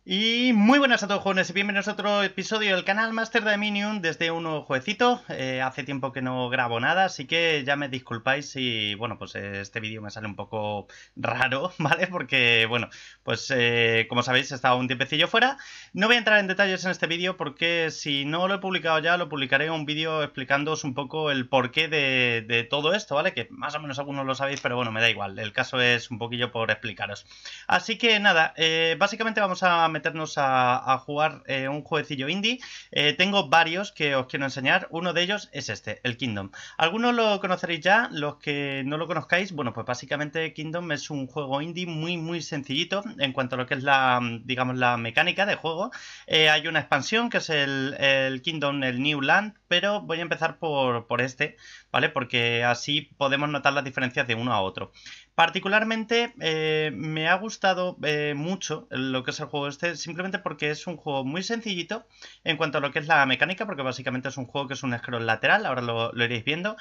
Y muy buenas a todos jóvenes y bienvenidos a otro episodio del canal Master Dominion desde un nuevo jueguecito. Hace tiempo que no grabo nada, así que ya me disculpáis si, bueno, pues este vídeo me sale un poco raro, ¿vale? Porque, bueno, pues como sabéis he estado un tiempecillo fuera. No voy a entrar en detalles en este vídeo porque si no lo he publicado ya, lo publicaré en un vídeo explicándoos un poco el porqué de todo esto, ¿vale? Que más o menos algunos lo sabéis, pero bueno, me da igual. El caso es un poquillo por explicaros. Así que nada, básicamente vamos a meternos a jugar un jueguecillo indie. Tengo varios que os quiero enseñar. Uno de ellos es este, el Kingdom. Algunos lo conoceréis ya, los que no lo conozcáis, bueno, pues básicamente Kingdom es un juego indie muy sencillito en cuanto a lo que es la, digamos, la mecánica de juego. Hay una expansión que es el Kingdom, el New Land, pero voy a empezar por este, ¿vale? Porque así podemos notar las diferencias de uno a otro. Particularmente me ha gustado mucho lo que es el juego este, simplemente porque es un juego muy sencillito en cuanto a lo que es la mecánica, porque básicamente es un juego que es un scroll lateral, ahora lo iréis viendo,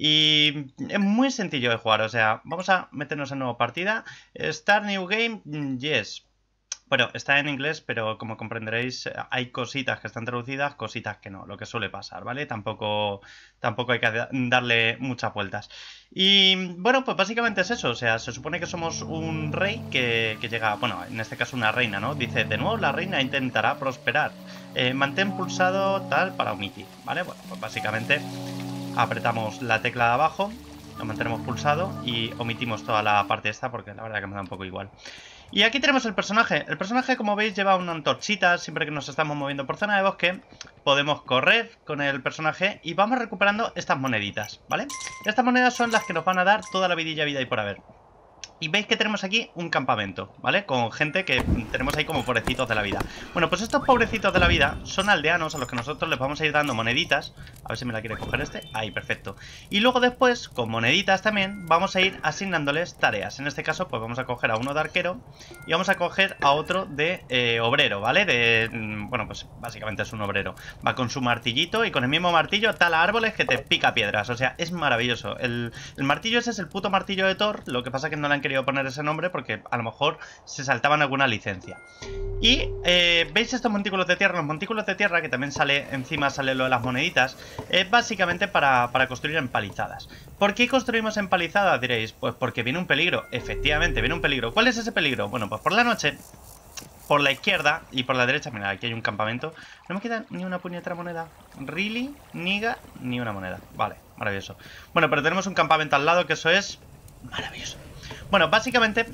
y es muy sencillo de jugar, o sea, vamos a meternos en nueva partida. Start New Game, yes. Bueno, está en inglés, pero como comprenderéis, hay cositas que están traducidas, cositas que no, lo que suele pasar, ¿vale? Tampoco hay que darle muchas vueltas. Y bueno, pues básicamente es eso, o sea, se supone que somos un rey que llega, bueno, en este caso una reina, ¿no? Dice, de nuevo la reina intentará prosperar. Mantén pulsado tal para omitir, ¿vale? Bueno, pues básicamente apretamos la tecla de abajo, lo mantenemos pulsado y omitimos toda la parte esta porque la verdad que me da un poco igual. Y aquí tenemos el personaje. El personaje, como veis, lleva una antorchita. Siempre que nos estamos moviendo por zona de bosque, podemos correr con el personaje y vamos recuperando estas moneditas, ¿vale? Estas monedas son las que nos van a dar toda la vidilla vida y por haber. Y veis que tenemos aquí un campamento, ¿vale? Con gente que tenemos ahí como pobrecitos de la vida. Bueno, pues estos pobrecitos de la vida son aldeanos a los que nosotros les vamos a ir dando moneditas. A ver si me la quiere coger este. Ahí, perfecto. Y luego después, con moneditas también, vamos a ir asignándoles tareas. En este caso, pues vamos a coger a uno de arquero y vamos a coger a otro de obrero, ¿vale? Bueno, pues básicamente es un obrero. Va con su martillito y con el mismo martillo tala árboles que te pica piedras. O sea, es maravilloso. El martillo ese es el puto martillo de Thor. Lo que pasa es que no le han querido poner ese nombre porque a lo mejor se saltaban alguna licencia. Y veis estos montículos de tierra. Los montículos de tierra, que también sale encima, sale lo de las moneditas, es básicamente para construir empalizadas. ¿Por qué construimos empalizadas? Diréis, pues porque viene un peligro. Efectivamente, viene un peligro. ¿Cuál es ese peligro? Bueno, pues por la noche, por la izquierda y por la derecha, mira, aquí hay un campamento. No me queda ni una puñetera moneda. Really, niga, ni una moneda. Vale, maravilloso. Bueno, pero tenemos un campamento al lado, que eso es maravilloso. Bueno, básicamente,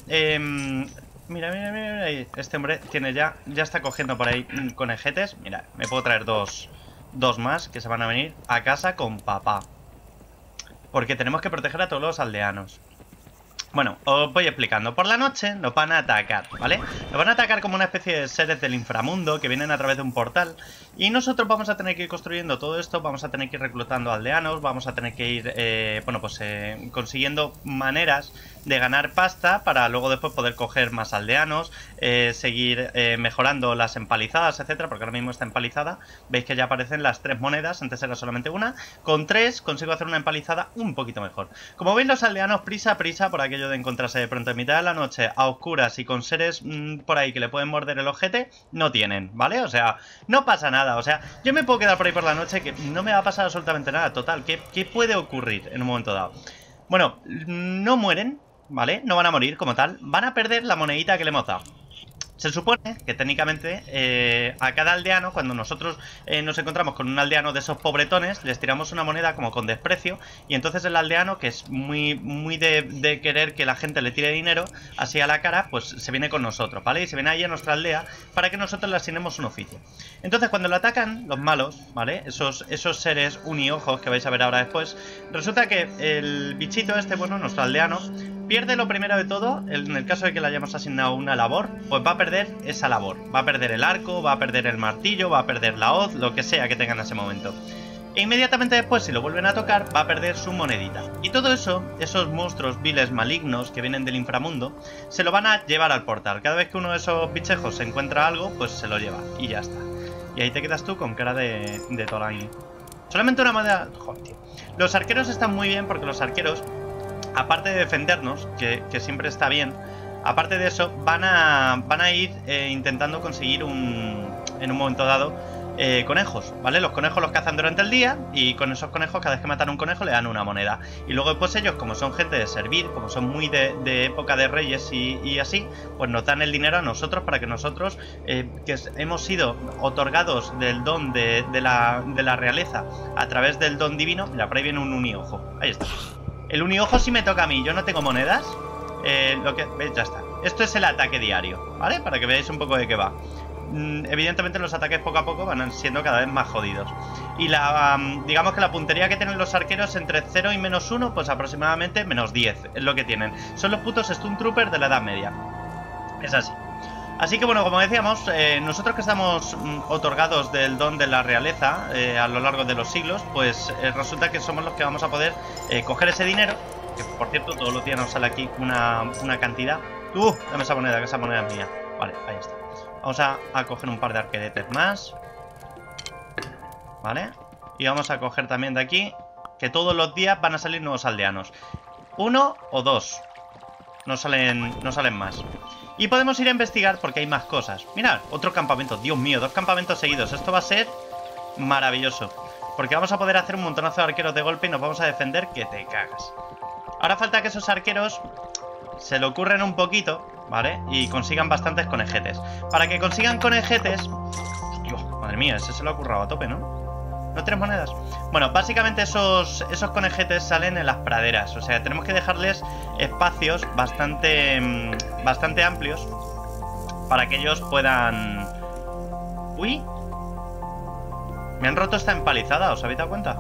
mira, este hombre tiene ya está cogiendo por ahí conejetes. Mira, me puedo traer dos más que se van a venir a casa con papá. Porque tenemos que proteger a todos los aldeanos. Bueno, os voy explicando. Por la noche nos van a atacar, ¿vale? Nos van a atacar como una especie de seres del inframundo que vienen a través de un portal. Y nosotros vamos a tener que ir construyendo todo esto. Vamos a tener que ir reclutando aldeanos. Vamos a tener que ir, bueno, pues consiguiendo maneras de ganar pasta para luego después poder coger más aldeanos, seguir mejorando las empalizadas, etcétera, porque ahora mismo está empalizada. Veis que ya aparecen las 3 monedas, antes era solamente una. Con 3 consigo hacer una empalizada un poquito mejor. Como veis, los aldeanos prisa por aquello de encontrarse de pronto en mitad de la noche a oscuras y con seres por ahí que le pueden morder el ojete, no tienen, ¿vale? O sea, no pasa nada, o sea, yo me puedo quedar por ahí por la noche que no me va a pasar absolutamente nada. Total, ¿qué puede ocurrir en un momento dado? Bueno, no mueren, ¿vale? No van a morir como tal, van a perder la monedita que le hemos dado. Se supone que técnicamente a cada aldeano, cuando nosotros nos encontramos con un aldeano de esos pobretones, les tiramos una moneda como con desprecio. Y entonces el aldeano, que es muy de querer que la gente le tire dinero así a la cara, pues se viene con nosotros, ¿vale? Y se viene ahí a nuestra aldea para que nosotros le asignemos un oficio. Entonces cuando lo atacan los malos, ¿vale? Esos seres uniojos que vais a ver ahora después, resulta que el bichito este, bueno, nuestro aldeano, pierde lo primero de todo. En el caso de que le hayamos asignado una labor, pues va a perder esa labor. Va a perder el arco, va a perder el martillo, va a perder la hoz, lo que sea que tenga en ese momento. E inmediatamente después, si lo vuelven a tocar, va a perder su monedita. Y todo eso, esos monstruos viles malignos que vienen del inframundo, se lo van a llevar al portal. Cada vez que uno de esos bichejos se encuentra algo, pues se lo lleva. Y ya está. Y ahí te quedas tú con cara de Tolain. Solamente una moneda. Joder, tío. Los arqueros están muy bien porque los arqueros, aparte de defendernos, que siempre está bien, aparte de eso, van a ir intentando conseguir en un momento dado conejos, ¿vale? Los conejos los cazan durante el día y con esos conejos, cada vez que matan un conejo le dan una moneda. Y luego pues ellos, como son gente de servir, como son muy de época de reyes y así, pues nos dan el dinero a nosotros para que nosotros, que hemos sido otorgados del don de la realeza a través del don divino. Mira, por ahí viene un uniojo, ahí está. El uniojo sí me toca a mí, yo no tengo monedas. Ya está. Esto es el ataque diario, ¿vale? Para que veáis un poco de qué va. Evidentemente los ataques poco a poco van siendo cada vez más jodidos. Y digamos que la puntería que tienen los arqueros entre 0 y -1, pues aproximadamente -10 es lo que tienen. Son los putos Stun Troopers de la Edad Media. Es así. Así que bueno, como decíamos, nosotros que estamos otorgados del don de la realeza a lo largo de los siglos, pues resulta que somos los que vamos a poder coger ese dinero. Que por cierto, todos los días nos sale aquí una cantidad. Dame esa moneda, que esa moneda es mía. Vale, ahí está. Vamos a coger un par de arqueretes más. Vale. Y vamos a coger también de aquí, que todos los días van a salir nuevos aldeanos. 1 o 2. No salen más. Y podemos ir a investigar porque hay más cosas. Mirad, otro campamento. Dios mío, 2 campamentos seguidos. Esto va a ser maravilloso. Porque vamos a poder hacer un montonazo de arqueros de golpe y nos vamos a defender que te cagas. Ahora falta que esos arqueros se le ocurren un poquito, ¿vale? Y consigan bastantes conejetes. Para que consigan conejetes... Dios, madre mía, ese se lo ha currado a tope, ¿no? ¿No 3 monedas? Bueno, básicamente esos conejetes salen en las praderas. O sea, tenemos que dejarles espacios bastante amplios para que ellos puedan... ¡Uy! Me han roto esta empalizada, ¿os habéis dado cuenta?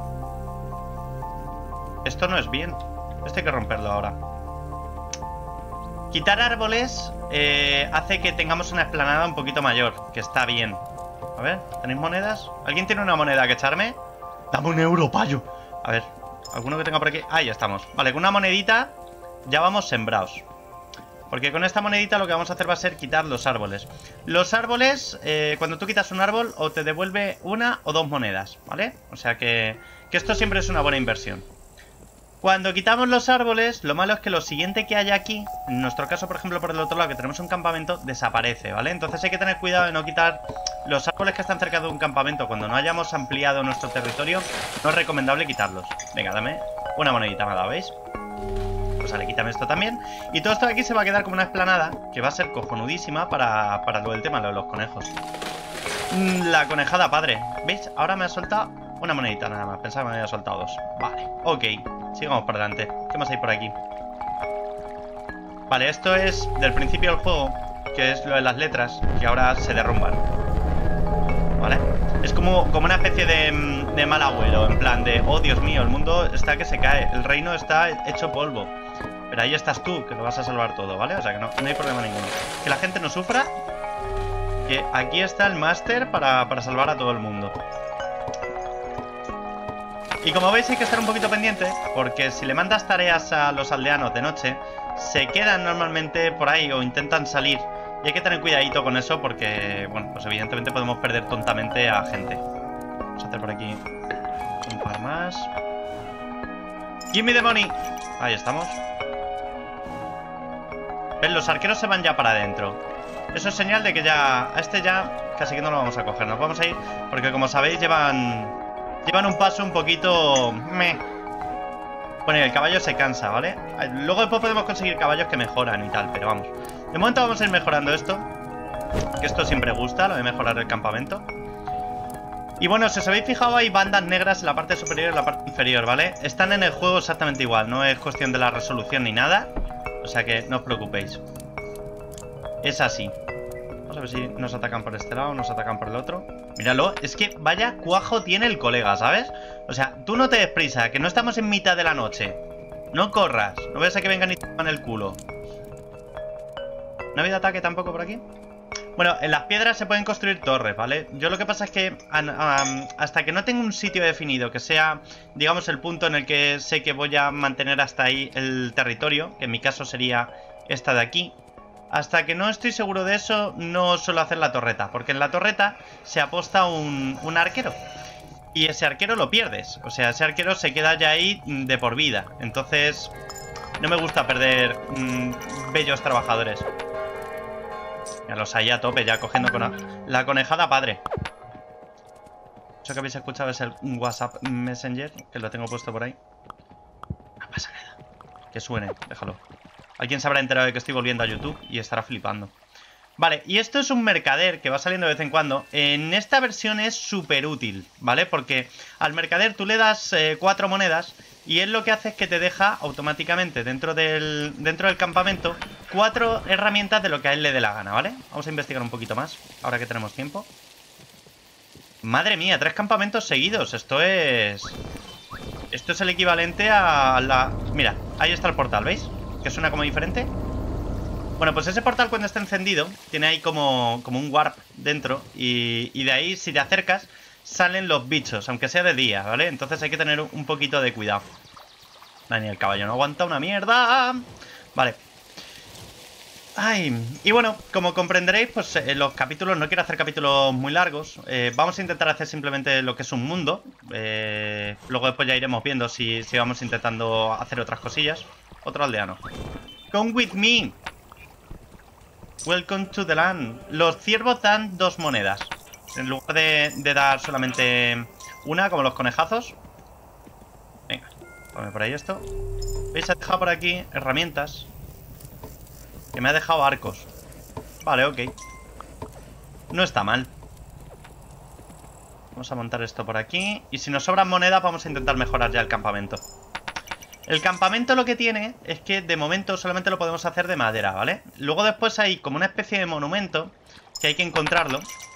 Esto no es bien. Esto hay que romperlo ahora. Quitar árboles hace que tengamos una explanada un poquito mayor, que está bien. A ver, ¿tenéis monedas? ¿Alguien tiene una moneda que echarme? ¡Dame un euro, payo! A ver, ¿alguno que tenga por aquí? Ahí estamos. Vale, con una monedita ya vamos sembrados. Porque con esta monedita lo que vamos a hacer va a ser quitar los árboles. Los árboles, cuando tú quitas un árbol, o te devuelve 1 o 2 monedas, ¿vale? O sea que esto siempre es una buena inversión. Cuando quitamos los árboles, lo malo es que lo siguiente que haya aquí, en nuestro caso, por ejemplo, por el otro lado, que tenemos un campamento, desaparece, ¿vale? Entonces hay que tener cuidado de no quitar los árboles que están cerca de un campamento. Cuando no hayamos ampliado nuestro territorio, no es recomendable quitarlos. Venga, dame una monedita, me la veis. Pues vale, quítame esto también. Y todo esto de aquí se va a quedar como una explanada, que va a ser cojonudísima para lo del tema, lo de los conejos. La conejada, padre. ¿Veis? Ahora me ha soltado una monedita nada más. Pensaba que me había soltado 2. Vale, ok. Sigamos para adelante. ¿Qué más hay por aquí? Vale, esto es del principio del juego, que es lo de las letras, que ahora se derrumban. ¿Vale? Es como una especie de mal abuelo, en plan de, oh Dios mío, el mundo está que se cae, el reino está hecho polvo. Pero ahí estás tú, que lo vas a salvar todo, ¿vale? O sea que no hay problema ninguno. Que la gente no sufra, que aquí está el máster para salvar a todo el mundo. Y como veis hay que estar un poquito pendiente, porque si le mandas tareas a los aldeanos de noche, se quedan normalmente por ahí o intentan salir. Y hay que tener cuidadito con eso porque, bueno, pues evidentemente podemos perder tontamente a gente. Vamos a hacer por aquí un par más. ¡Give me the money! Ahí estamos. ¿Ven? Los arqueros se van ya para adentro. Eso es señal de que ya... A este ya casi que no lo vamos a coger. Nos vamos a ir porque, como sabéis, llevan un paso un poquito... Bueno, y el caballo se cansa, ¿vale? Luego después podemos conseguir caballos que mejoran y tal, pero vamos. De momento vamos a ir mejorando esto, que esto siempre gusta, lo de mejorar el campamento. Y bueno, si os habéis fijado, hay bandas negras en la parte superior y en la parte inferior, ¿vale? Están en el juego exactamente igual, no es cuestión de la resolución ni nada. O sea que no os preocupéis. Es así. Vamos a ver si nos atacan por este lado o nos atacan por el otro. Míralo, es que vaya cuajo tiene el colega, ¿sabes? O sea, tú no te des prisa, que no estamos en mitad de la noche. No corras, no veas a que vengan y te toman el culo. ¿No ha habido ataque tampoco por aquí? Bueno, en las piedras se pueden construir torres, ¿vale? Yo lo que pasa es que hasta que no tenga un sitio definido, que sea, digamos, el punto en el que sé que voy a mantener hasta ahí el territorio, que en mi caso sería esta de aquí. Hasta que no estoy seguro de eso, no suelo hacer la torreta, porque en la torreta se aposta un arquero. Y ese arquero lo pierdes, o sea, ese arquero se queda ya ahí de por vida. Entonces, No me gusta perder bellos trabajadores. Ya los hay a tope, ya cogiendo con la conejada padre. Eso que habéis escuchado es el WhatsApp Messenger, que lo tengo puesto por ahí. No pasa nada. Que suene, déjalo. Alguien se habrá enterado de que estoy volviendo a YouTube y estará flipando. Vale, y esto es un mercader que va saliendo de vez en cuando. En esta versión es súper útil, ¿vale? Porque al mercader tú le das 4 monedas y él lo que hace es que te deja automáticamente dentro del campamento 4 herramientas de lo que a él le dé la gana, ¿vale? Vamos a investigar un poquito más, ahora que tenemos tiempo. Madre mía, 3 campamentos seguidos. Esto es el equivalente a la... Mira, ahí está el portal, ¿veis? Que suena como diferente. Bueno, pues ese portal cuando está encendido tiene ahí como un warp dentro y de ahí, si te acercas, salen los bichos, aunque sea de día, ¿vale? Entonces hay que tener un poquito de cuidado. Ni el caballo no aguanta una mierda. Vale. Ay, y bueno, como comprenderéis, pues los capítulos, no quiero hacer capítulos muy largos. Vamos a intentar hacer simplemente lo que es un mundo. Luego después ya iremos viendo si vamos intentando hacer otras cosillas. Otro aldeano. Come with me. Welcome to the land. Los ciervos dan 2 monedas. En lugar de dar solamente una, como los conejazos. Venga, ponme por ahí esto. ¿Veis? Ha dejado por aquí herramientas. Que me ha dejado arcos. Vale, ok. No está mal. Vamos a montar esto por aquí. Y si nos sobran monedas vamos a intentar mejorar ya el campamento. El campamento lo que tiene es que de momento solamente lo podemos hacer de madera, ¿vale? Luego después hay como una especie de monumento que hay que encontrarlo.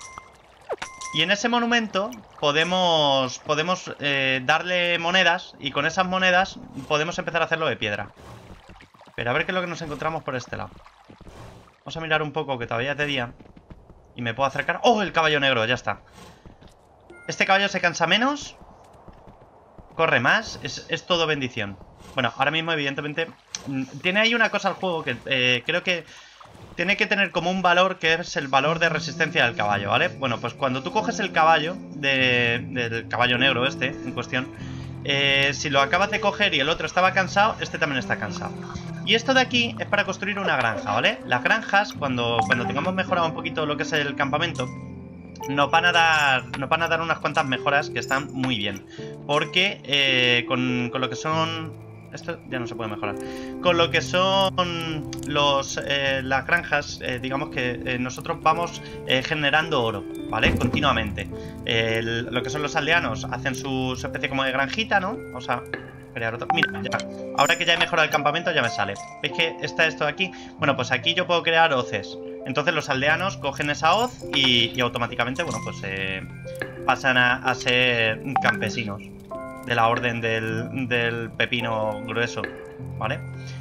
Y en ese monumento podemos darle monedas y con esas monedas podemos empezar a hacerlo de piedra. Pero a ver qué es lo que nos encontramos por este lado. Vamos a mirar un poco que todavía es de día. Y me puedo acercar... ¡Oh! El caballo negro, ya está. Este caballo se cansa menos. Corre más. Es todo bendición. Bueno, ahora mismo evidentemente tiene ahí una cosa al juego que creo que tiene que tener como un valor, que es el valor de resistencia del caballo, ¿vale? Bueno, pues cuando tú coges el caballo del caballo negro este en cuestión, si lo acabas de coger y el otro estaba cansado, este también está cansado. Y esto de aquí es para construir una granja, ¿vale? Las granjas, cuando tengamos mejorado un poquito lo que es el campamento, nos van a dar unas cuantas mejoras que están muy bien. Porque con lo que son... Esto ya no se puede mejorar. Con lo que son las granjas, digamos que nosotros vamos generando oro, ¿vale? Continuamente. Lo que son los aldeanos hacen su especie como de granjita, ¿no? Vamos a crear otro. Mira, ya. Ahora que ya he mejorado el campamento ya me sale. ¿Veis que está esto de aquí? Bueno, pues aquí yo puedo crear hoces. Entonces los aldeanos cogen esa hoz y automáticamente, bueno, pues pasan a ser campesinos de la orden del pepino grueso, ¿vale?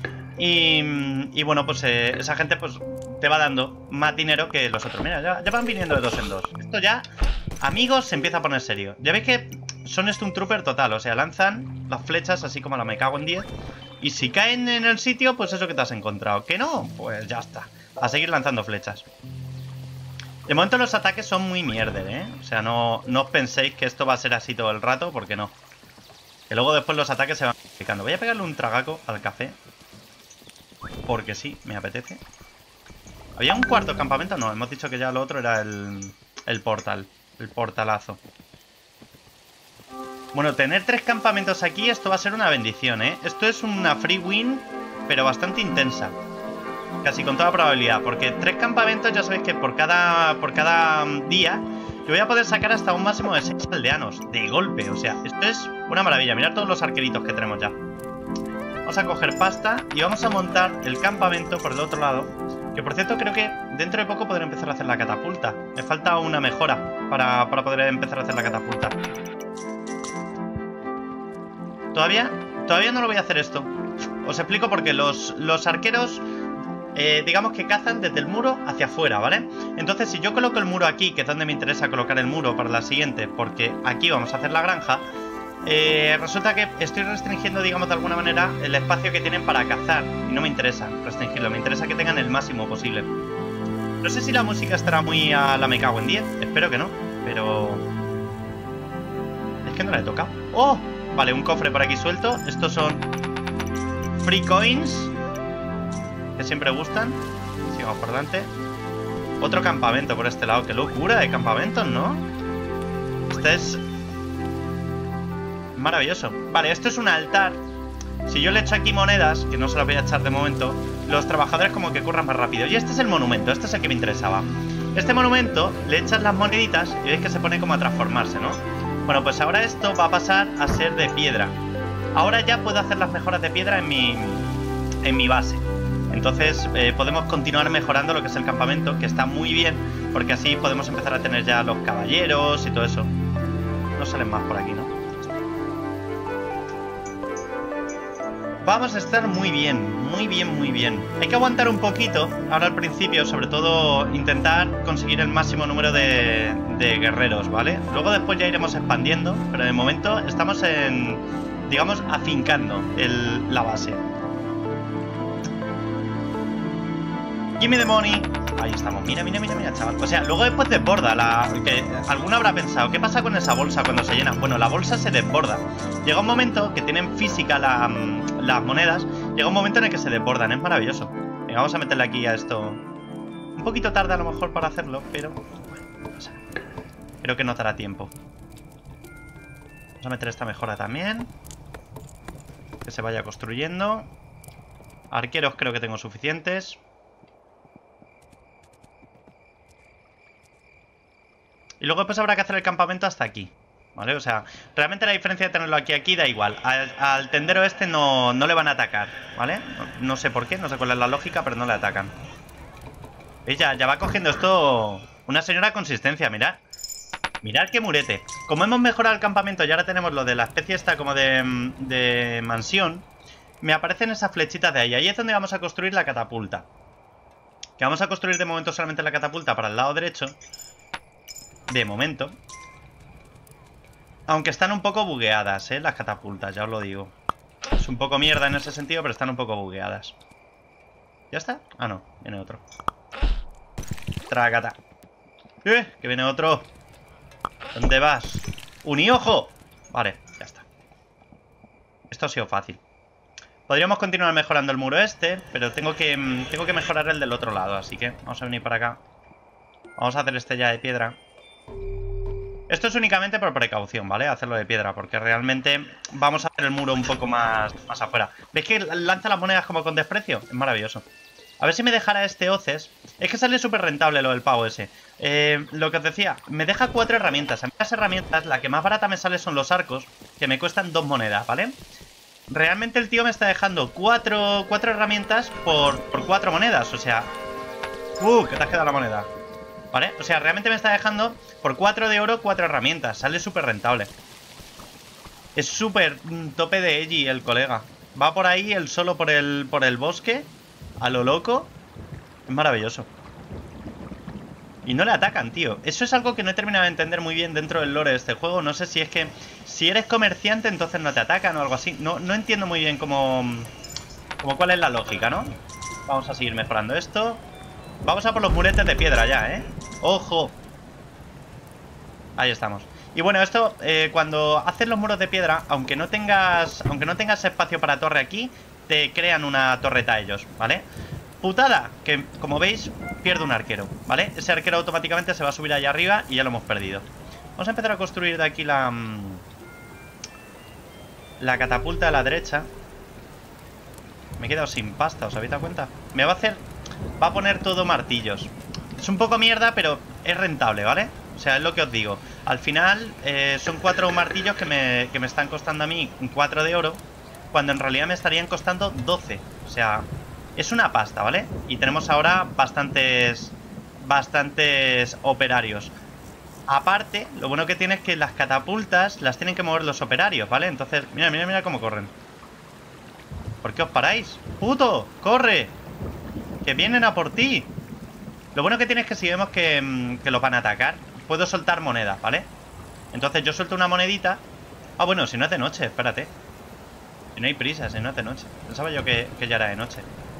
Y bueno, pues esa gente pues te va dando más dinero que los otros. Mira, ya van viniendo de 2 en 2. Esto ya, amigos, se empieza a poner serio. Ya veis que son Stormtrooper total, o sea, lanzan las flechas así como la me cago en 10. Y si caen en el sitio, pues eso que te has encontrado. Que no, pues ya está. A seguir lanzando flechas. De momento los ataques son muy mierder, ¿eh? O sea, no os penséis que esto va a ser así todo el rato, porque no. Que luego después los ataques se van complicando. Voy a pegarle un tragaco al café. Porque sí, me apetece. ¿Había un cuarto campamento? No, hemos dicho que ya lo otro era el portal. El portalazo. Bueno, tener 3 campamentos aquí, esto va a ser una bendición, ¿eh? Esto es una free win, pero bastante intensa. Casi con toda probabilidad. Porque 3 campamentos, ya sabéis que por cada día... Yo voy a poder sacar hasta un máximo de 6 aldeanos de golpe, o sea, esto es una maravilla. Mirad todos los arqueritos que tenemos ya. Vamos a coger pasta y vamos a montar el campamento por el otro lado. Que por cierto creo que dentro de poco podré empezar a hacer la catapulta. Me falta una mejora para poder empezar a hacer la catapulta. Todavía no lo voy a hacer esto. Os explico por qué. Los arqueros... digamos que cazan desde el muro hacia afuera, ¿vale? Entonces si yo coloco el muro aquí, que es donde me interesa colocar el muro para la siguiente, porque aquí vamos a hacer la granja, resulta que estoy restringiendo, digamos, de alguna manera el espacio que tienen para cazar. Y no me interesa restringirlo, me interesa que tengan el máximo posible. No sé si la música estará muy a la me cago en 10, espero que no, pero... Es que no la he tocado. ¡Oh! Vale, un cofre por aquí suelto. Estos son Free coins, que siempre gustan. Sigamos por delante. Otro campamento por este lado. Qué locura de campamentos, ¿no? Este es maravilloso. Vale, esto es un altar. Si yo le echo aquí monedas, que no se las voy a echar de momento, los trabajadores como que corran más rápido. Y este es el monumento, este es el que me interesaba. Este monumento, le echas las moneditas y veis que se pone como a transformarse, ¿no? Bueno, pues ahora esto va a pasar a ser de piedra. Ahora ya puedo hacer las mejoras de piedra en mi base. Entonces podemos continuar mejorando lo que es el campamento, que está muy bien, porque así podemos empezar a tener ya los caballeros y todo eso. No salen más por aquí, ¿no? Vamos a estar muy bien, muy bien, muy bien. Hay que aguantar un poquito ahora al principio, sobre todo intentar conseguir el máximo número de guerreros, ¿vale? Luego después ya iremos expandiendo, pero de momento estamos digamos, afincando la base. Gimme the money. Ahí estamos. Mira, mira, mira, mira, chaval. O sea, luego después desborda que alguno habrá pensado, ¿qué pasa con esa bolsa cuando se llena? Bueno, la bolsa se desborda. Llega un momento que tienen física las monedas. Llega un momento en el que se desbordan. Es maravilloso. Venga, vamos a meterle aquí a esto. Un poquito tarde a lo mejor para hacerlo, pero bueno, o sea, creo que no dará tiempo. Vamos a meter esta mejora también. Que se vaya construyendo. Arqueros creo que tengo suficientes. Y luego después habrá que hacer el campamento hasta aquí, ¿vale? O sea, realmente la diferencia de tenerlo aquí da igual. Al tendero este no le van a atacar, ¿vale? No sé por qué, no sé cuál es la lógica, pero no le atacan. ¿Veis? Ya va cogiendo esto una señora consistencia, mirad. Mirad qué murete. Como hemos mejorado el campamento y ahora tenemos lo de la especie esta como de mansión, me aparecen esas flechitas de ahí. Ahí es donde vamos a construir la catapulta. Que vamos a construir de momento solamente la catapulta para el lado derecho. De momento. Aunque están un poco bugueadas, las catapultas, ya os lo digo. Es un poco mierda en ese sentido, pero están un poco bugueadas. ¿Ya está? Ah, no, viene otro. Tracata. Que viene otro. ¿Dónde vas? ¡Uniojo! Vale, ya está. Esto ha sido fácil. Podríamos continuar mejorando el muro este, pero tengo que mejorar el del otro lado, así que vamos a venir para acá. Vamos a hacer este ya de piedra. Esto es únicamente por precaución, ¿vale? Hacerlo de piedra, porque realmente vamos a hacer el muro un poco más afuera. ¿Veis que lanza las monedas como con desprecio? Es maravilloso. A ver si me dejará este Oces. Es que sale súper rentable lo del pavo ese. Lo que os decía, me deja 4 herramientas. A mí las herramientas, la que más barata me sale son los arcos, que me cuestan 2 monedas, ¿vale? Realmente el tío me está dejando 4 herramientas por 4 monedas, o sea... que te has quedado la moneda. ¿Vale? O sea, realmente me está dejando por 4 de oro 4 herramientas. Sale súper rentable. Es súper tope de edgy el colega. Va por ahí él solo por el bosque. A lo loco. Es maravilloso. Y no le atacan, tío. Eso es algo que no he terminado de entender muy bien dentro del lore de este juego. No sé si es que si eres comerciante entonces no te atacan o algo así. No entiendo muy bien cómo cuál es la lógica, ¿no? Vamos a seguir mejorando esto. Vamos a por los muretes de piedra ya, ¿eh? ¡Ojo! Ahí estamos. Y bueno, esto, cuando haces los muros de piedra, aunque no tengas espacio para torre aquí, te crean una torreta ellos, ¿vale? Putada, que como veis, pierde un arquero, ¿vale? Ese arquero automáticamente se va a subir allá arriba y ya lo hemos perdido. Vamos a empezar a construir de aquí la catapulta a la derecha. Me he quedado sin pasta, ¿os habéis dado cuenta? Me va a poner todo martillos. Es un poco mierda, pero es rentable, ¿vale? O sea, es lo que os digo. Al final son 4 martillos que me están costando a mí 4 de oro, cuando en realidad me estarían costando 12. O sea, es una pasta, ¿vale? Y tenemos ahora bastantes operarios. Aparte, lo bueno que tiene es que las catapultas las tienen que mover los operarios, ¿vale? Entonces, mira, mira, mira cómo corren. ¿Por qué os paráis? ¡Puto! ¡Corre! ¡Que vienen a por ti! Lo bueno que tiene es que si vemos que los van a atacar, puedo soltar monedas, ¿vale? Entonces yo suelto una monedita. Ah, bueno, si no es de noche, espérate. Si no hay prisa, si no es de noche. Pensaba yo que ya era de noche.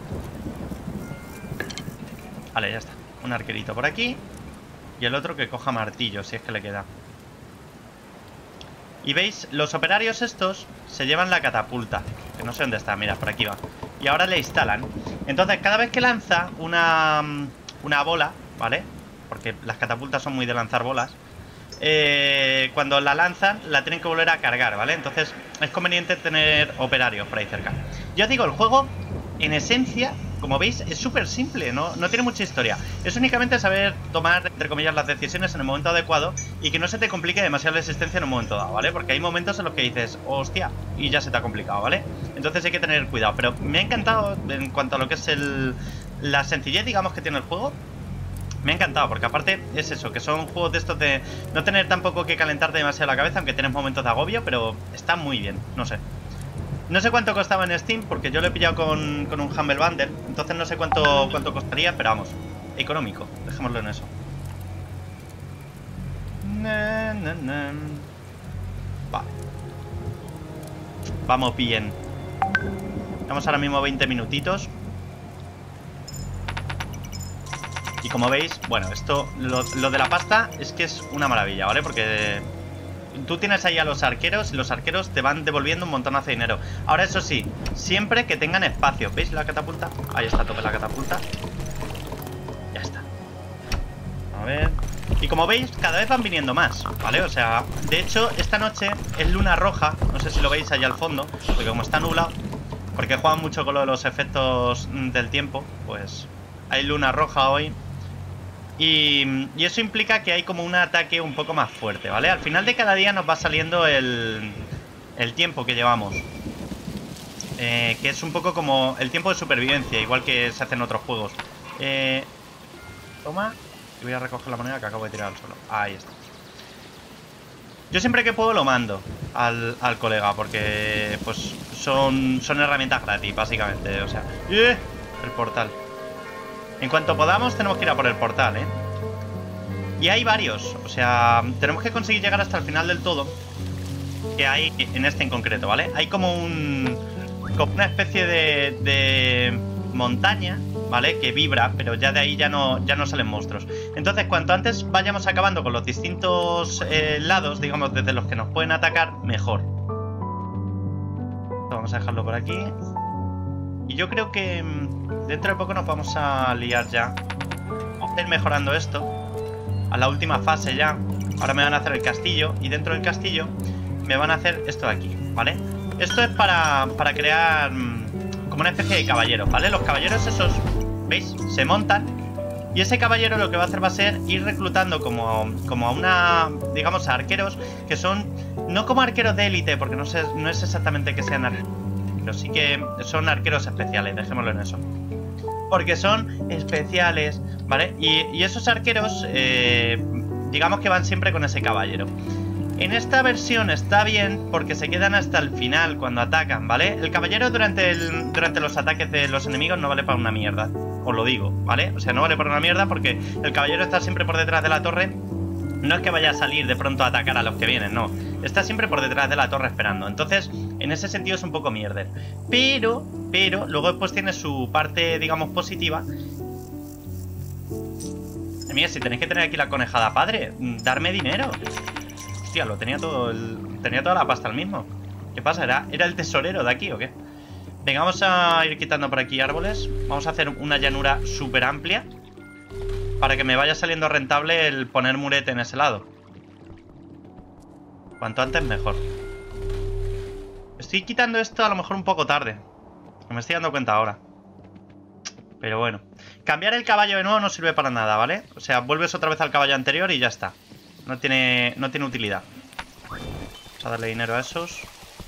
Vale, ya está. Un arquerito por aquí. Y el otro que coja martillo, si es que le queda. Y veis, los operarios estos se llevan la catapulta, que no sé dónde está, mira, por aquí va. Y ahora le instalan. Entonces, cada vez que lanza una bola, ¿vale? Porque las catapultas son muy de lanzar bolas. Cuando la lanzan, la tienen que volver a cargar, ¿vale? Entonces, es conveniente tener operarios por ahí cerca. Yo os digo, el juego, en esencia, como veis, es súper simple, no tiene mucha historia. Es únicamente saber tomar, entre comillas, las decisiones en el momento adecuado y que no se te complique demasiado la existencia en un momento dado, ¿vale? Porque hay momentos en los que dices, hostia, y ya se te ha complicado, ¿vale? Entonces hay que tener cuidado. Pero me ha encantado en cuanto a lo que es la sencillez, digamos, que tiene el juego. Me ha encantado, porque aparte es eso, que son juegos de estos de no tener tampoco que calentarte demasiado la cabeza, aunque tienes momentos de agobio, pero está muy bien, no sé. No sé cuánto costaba en Steam, porque yo lo he pillado con un Humble Bundle, entonces no sé cuánto costaría, pero vamos, económico, dejémoslo en eso. Vale. Vamos bien. Vamos ahora mismo 20 minutitos. Y como veis, bueno, esto, lo de la pasta es que es una maravilla, ¿vale? Porque tú tienes ahí a los arqueros y los arqueros te van devolviendo un montonazo de dinero. Ahora, eso sí, siempre que tengan espacio. ¿Veis la catapulta? Ahí está a tope la catapulta. Ya está. A ver. Y como veis, cada vez van viniendo más, ¿vale? O sea, de hecho, esta noche es luna roja. No sé si lo veis allá al fondo, porque como está nublado, porque juegan mucho con lo de los efectos del tiempo, pues hay luna roja hoy. Y eso implica que hay como un ataque un poco más fuerte, ¿vale? Al final de cada día nos va saliendo el tiempo que llevamos, que es un poco como el tiempo de supervivencia, igual que se hace en otros juegos. Toma. Y voy a recoger la moneda que acabo de tirar al suelo. Ahí está. Yo siempre que puedo lo mando al colega, porque pues son herramientas gratis, básicamente. O sea, el portal. En cuanto podamos tenemos que ir a por el portal, ¿eh? Y hay varios, o sea, tenemos que conseguir llegar hasta el final del todo. Que hay en este en concreto, ¿vale? Hay como una especie de montaña, ¿vale? Que vibra, pero ya de ahí ya no salen monstruos. Entonces, cuanto antes vayamos acabando con los distintos lados, digamos, desde los que nos pueden atacar, mejor. Vamos a dejarlo por aquí. Y yo creo que dentro de poco nos vamos a liar ya. Vamos a ir mejorando esto a la última fase ya. Ahora me van a hacer el castillo. Y dentro del castillo me van a hacer esto de aquí, ¿vale? Esto es para crear como una especie de caballeros, ¿vale? Los caballeros esos, ¿veis? Se montan. Y ese caballero lo que va a hacer va a ser ir reclutando como a una, digamos, a arqueros que son, no como arqueros de élite, porque no es exactamente que sean arqueros, pero sí que son arqueros especiales, dejémoslo en eso. Porque son especiales, ¿vale? Y esos arqueros, digamos que van siempre con ese caballero. En esta versión está bien porque se quedan hasta el final cuando atacan, ¿vale? El caballero durante los ataques de los enemigos no vale para una mierda, os lo digo, ¿vale? O sea, no vale para una mierda porque el caballero está siempre por detrás de la torre. No es que vaya a salir de pronto a atacar a los que vienen, no. Está siempre por detrás de la torre esperando. Entonces, en ese sentido es un poco mierder. Pero, luego después tiene su parte, digamos, positiva. Mira, si tenéis que tener aquí la conejada padre, darme dinero. Hostia, lo tenía todo tenía toda la pasta el mismo. ¿Qué pasa? ¿Era el tesorero de aquí o qué? Venga, vamos a ir quitando por aquí árboles. Vamos a hacer una llanura súper amplia para que me vaya saliendo rentable el poner murete en ese lado. Cuanto antes mejor. Estoy quitando esto a lo mejor un poco tarde. Me estoy dando cuenta ahora. Pero bueno. Cambiar el caballo de nuevo no sirve para nada, ¿vale? O sea, vuelves otra vez al caballo anterior y ya está. No tiene utilidad. Vamos a darle dinero a esos.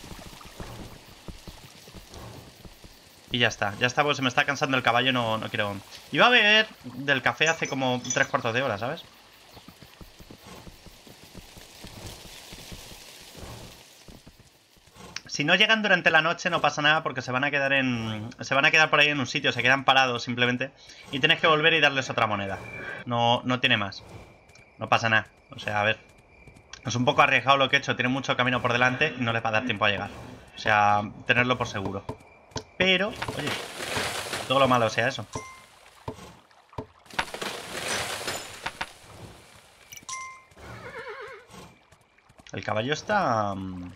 Y ya está, pues se me está cansando el caballo, no quiero... Iba a beber del café hace como 3/4 de hora, ¿sabes? Si no llegan durante la noche no pasa nada porque se van a quedar por ahí en un sitio, se quedan parados simplemente. Y tienes que volver y darles otra moneda. No tiene más. No pasa nada, o sea, a ver. Es un poco arriesgado lo que he hecho, tiene mucho camino por delante y no les va a dar tiempo a llegar. O sea, tenerlo por seguro. Pero, oye, todo lo malo sea eso. El caballo está...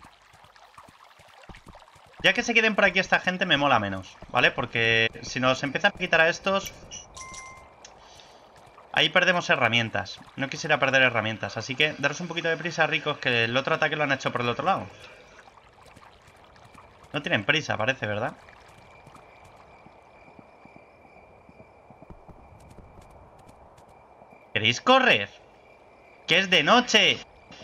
Ya que se queden por aquí esta gente me mola menos, ¿vale? Porque si nos empiezan a quitar a estos... Ahí perdemos herramientas. No quisiera perder herramientas. Así que daros un poquito de prisa, ricos, que el otro ataque lo han hecho por el otro lado. No tienen prisa, parece, ¿verdad? ¿Queréis correr? ¡Que es de noche!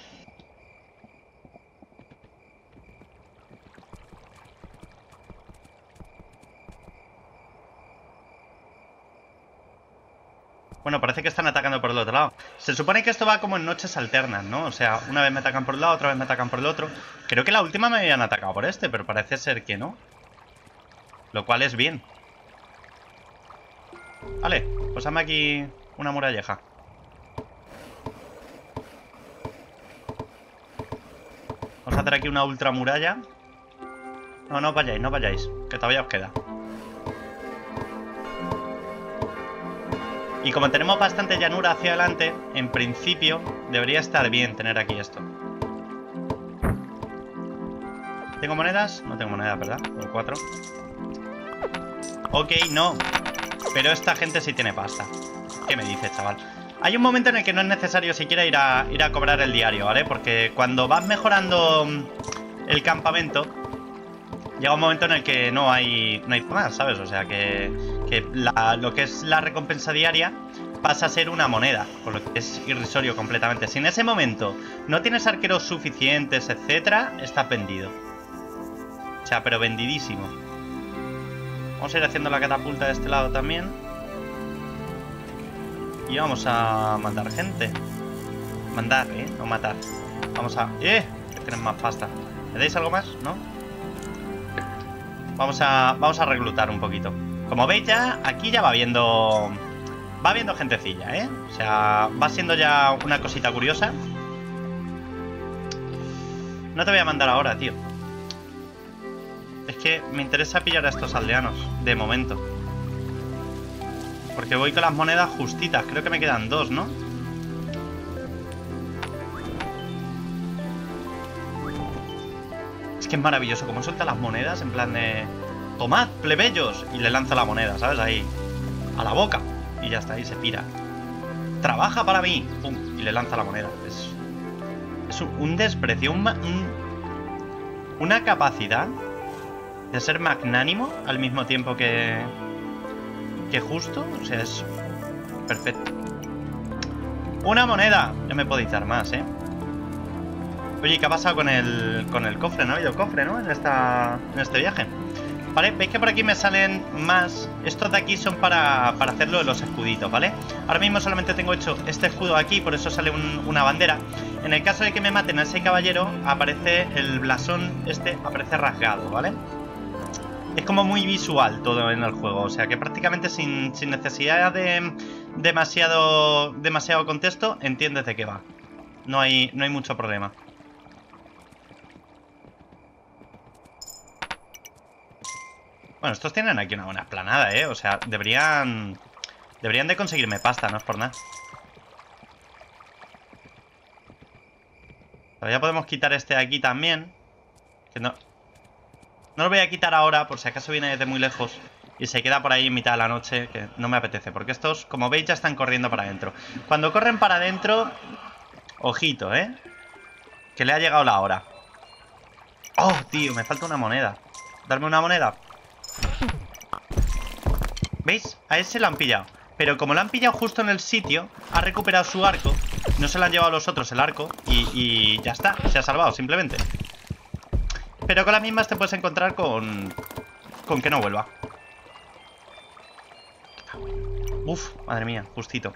Bueno, parece que están atacando por el otro lado. Se supone que esto va como en noches alternas, ¿no? O sea, una vez me atacan por un lado, otra vez me atacan por el otro. Creo que la última me habían atacado por este, pero parece ser que no. Lo cual es bien. Vale, pues hazme aquí una muralleja. Vamos a hacer aquí una ultra muralla. No, no vayáis, no vayáis, que todavía os queda. Y como tenemos bastante llanura hacia adelante, en principio debería estar bien tener aquí esto. ¿Tengo monedas? No tengo monedas, ¿verdad? Tengo 4. Ok, no. Pero esta gente sí tiene pasta. ¿Qué me dices, chaval? Hay un momento en el que no es necesario siquiera ir a cobrar el diario, ¿vale? Porque cuando vas mejorando el campamento, llega un momento en el que no hay más, ¿sabes? O sea, que lo que es la recompensa diaria pasa a ser una moneda, por lo que es irrisorio completamente. Si en ese momento no tienes arqueros suficientes, etcétera, estás vendido. O sea, pero vendidísimo. Vamos a ir haciendo la catapulta de este lado también. Y vamos a mandar gente. Mandar, no matar. Vamos a... que tienen más pasta. ¿Me dais algo más? ¿No? Vamos a reclutar un poquito. Como veis ya, aquí ya va viendo gentecilla, ¿eh? O sea, va siendo ya una cosita curiosa. No te voy a mandar ahora, tío. Es que me interesa pillar a estos aldeanos, de momento. Porque voy con las monedas justitas. Creo que me quedan 2, ¿no? Es que es maravilloso como suelta las monedas en plan de... ¡Tomad, plebeyos! Y le lanza la moneda, ¿sabes? Ahí. A la boca. Y ya está, ahí se pira. ¡Trabaja para mí! ¡Pum! Y le lanza la moneda. Es un desprecio, una capacidad de ser magnánimo al mismo tiempo que justo. O sea, es perfecto. ¡Una moneda! Ya me podéis dar más, ¿eh? Oye, ¿qué ha pasado con el cofre? No ha habido cofre, ¿no? En este viaje. Vale, veis que por aquí me salen más. Estos de aquí son para hacerlo de los escuditos, ¿vale? Ahora mismo solamente tengo hecho este escudo aquí, por eso sale una bandera. En el caso de que me maten a ese caballero, aparece el blasón aparece rasgado, ¿vale? Es como muy visual todo en el juego, o sea que prácticamente sin necesidad de demasiado contexto, entiendes de qué va. No hay mucho problema. Bueno, estos tienen aquí una buena esplanada, ¿eh? O sea, deberían de conseguirme pasta, no es por nada. Todavía podemos quitar este de aquí también. Que no lo voy a quitar ahora, por si acaso viene desde muy lejos y se queda por ahí en mitad de la noche, que no me apetece. Porque estos, como veis, ya están corriendo para adentro. Cuando corren para adentro, ojito, ¿eh? Que le ha llegado la hora. ¡Oh, tío! Me falta una moneda. ¿Darme una moneda? ¿Veis? A ese lo han pillado. Pero como lo han pillado justo en el sitio, ha recuperado su arco. No se lo han llevado los otros el arco. Y ya está, se ha salvado simplemente. Pero con las mismas te puedes encontrar con que no vuelva. Uf, madre mía, justito.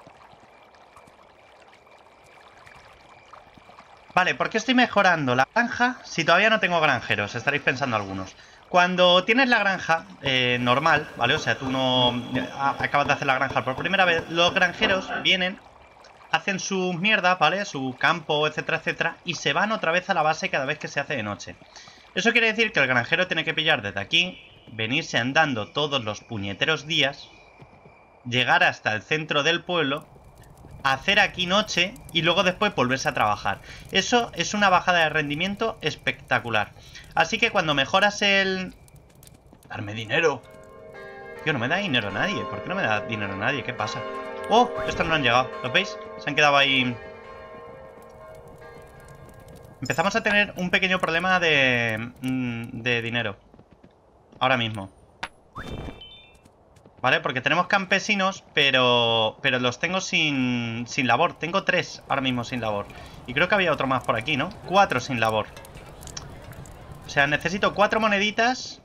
Vale, ¿por qué estoy mejorando la granja si todavía no tengo granjeros? Estaréis pensando algunos. Cuando tienes la granja normal, ¿vale? O sea, tú no acabas de hacer la granja por primera vez. Los granjeros vienen, hacen sus mierdas, ¿vale? Su campo, etcétera, etcétera. Y se van otra vez a la base cada vez que se hace de noche. Eso quiere decir que el granjero tiene que pillar desde aquí, venirse andando todos los puñeteros días, llegar hasta el centro del pueblo, hacer aquí noche y luego después volverse a trabajar. Eso es una bajada de rendimiento espectacular. Así que cuando mejoras el... Darme dinero. Tío, no me da dinero a nadie. ¿Por qué no me da dinero a nadie? ¿Qué pasa? ¡Oh! Estos no han llegado. ¿Los veis? Se han quedado ahí. Empezamos a tener un pequeño problema de dinero. Ahora mismo. ¿Vale? Porque tenemos campesinos, pero los tengo sin labor. Tengo 3 ahora mismo sin labor. Y creo que había otro más por aquí, ¿no? 4 sin labor. O sea, necesito 4 moneditas.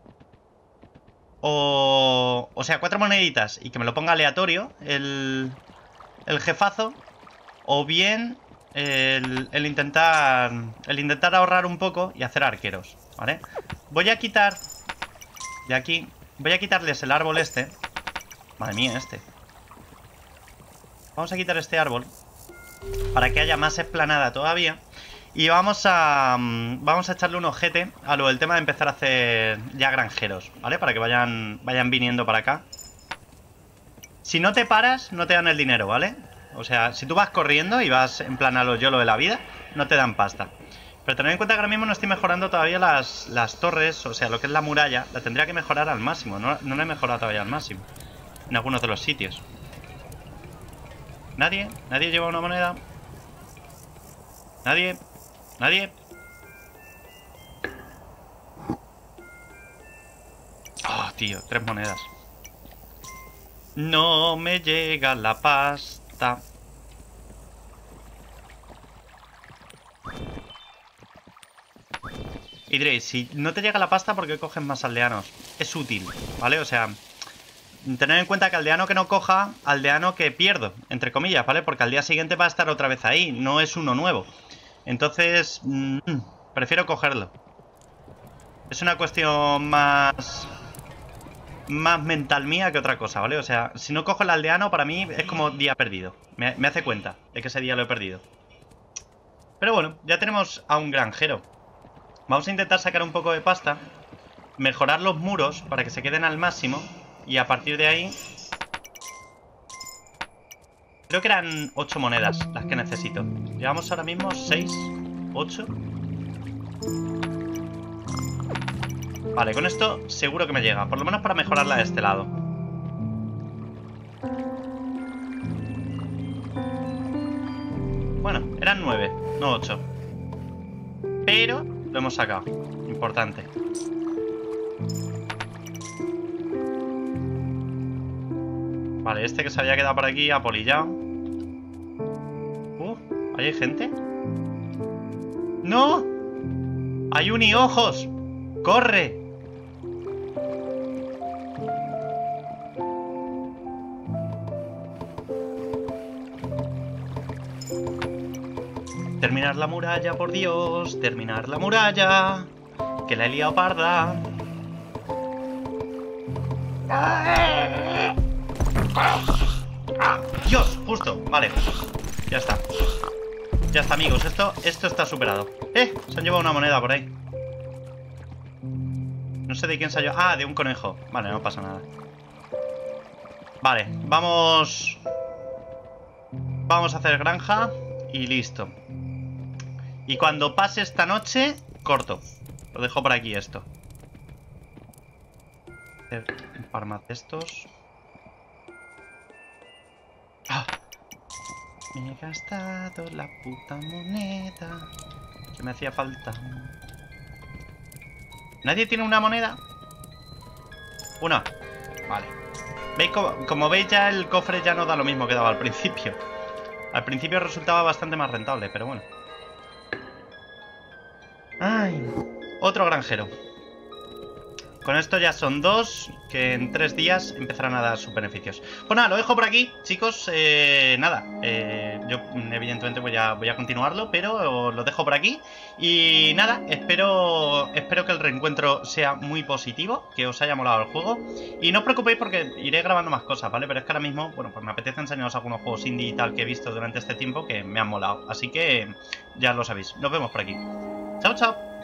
O sea, 4 moneditas y que me lo ponga aleatorio el jefazo. O bien el intentar ahorrar un poco y hacer arqueros, ¿vale? Voy a quitar de aquí... Voy a quitarles el árbol este. Madre mía, este. Vamos a quitar este árbol para que haya más explanada todavía. Y vamos a echarle un ojete a lo del tema de empezar a hacer ya granjeros, ¿vale? Para que vayan viniendo para acá. Si no te paras, no te dan el dinero, ¿vale? O sea, si tú vas corriendo y vas en plan a lo YOLO de la vida, no te dan pasta. Pero tened en cuenta que ahora mismo no estoy mejorando todavía las torres, o sea, lo que es la muralla, la tendría que mejorar al máximo. No la he mejorado todavía al máximo en algunos de los sitios. ¿Nadie? ¿Nadie lleva una moneda? ¿Nadie? ¿Nadie? Ah, tío, 3 monedas. No me llega la pasta. Y diréis, si no te llega la pasta, ¿por qué coges más aldeanos? Es útil, ¿vale? O sea, tener en cuenta que aldeano que no coja, aldeano que pierdo, entre comillas, ¿vale? Porque al día siguiente va a estar otra vez ahí, no es uno nuevo. Entonces, prefiero cogerlo. Es una cuestión más mental mía que otra cosa, ¿vale? O sea, si no cojo el aldeano, para mí es como día perdido. Me hace cuenta de que ese día lo he perdido. Pero bueno, ya tenemos a un granjero. Vamos a intentar sacar un poco de pasta, mejorar los muros para que se queden al máximo. Y a partir de ahí... Creo que eran 8 monedas las que necesito. Llevamos ahora mismo 6, 8. Vale, con esto seguro que me llega. Por lo menos para mejorarla de este lado. Bueno, eran 9, no 8. Pero lo hemos sacado. Importante. Vale, este que se había quedado por aquí apolillado. ¿Ahí hay gente? ¡No! ¡Hay uniojos! ¡Corre! Terminar la muralla, por Dios. Terminar la muralla. Que la he liado parda. Dios, justo, vale. Ya está. Ya está, amigos, esto está superado. Se han llevado una moneda por ahí. No sé de quién se ha llevado. Ah, de un conejo. Vale, no pasa nada. Vale, vamos a hacer granja. Y listo. Y cuando pase esta noche, corto. Lo dejo por aquí esto. Hacer un par más de estos. ¡Ah! Me he gastado la puta moneda que me hacía falta. ¿Nadie tiene una moneda? Una. Vale. ¿Veis? Como veis, ya el cofre ya no da lo mismo que daba al principio. Al principio resultaba bastante más rentable, pero bueno. Ay, otro granjero. Con esto ya son 2, que en 3 días empezarán a dar sus beneficios. Pues nada, lo dejo por aquí, chicos. Nada, yo evidentemente voy a continuarlo, pero lo dejo por aquí. Y nada, espero que el reencuentro sea muy positivo, que os haya molado el juego. Y no os preocupéis porque iré grabando más cosas, ¿vale? Pero es que ahora mismo, bueno, pues me apetece enseñaros algunos juegos indie y tal que he visto durante este tiempo que me han molado. Así que ya lo sabéis. Nos vemos por aquí. Chao, chao.